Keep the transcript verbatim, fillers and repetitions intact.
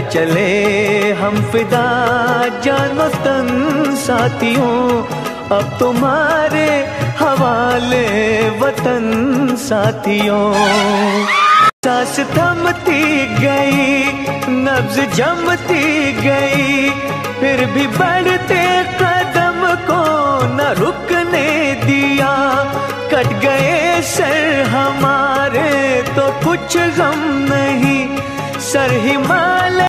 चले हम फिदा जान वतन साथियों, अब तुम्हारे हवाले वतन साथियों। सांस थमती गई, नब्ज जमती गई, फिर भी बढ़ते कदम को न रुकने दिया। कट गए सर हमारे तो कुछ गम नहीं, सर हिमालय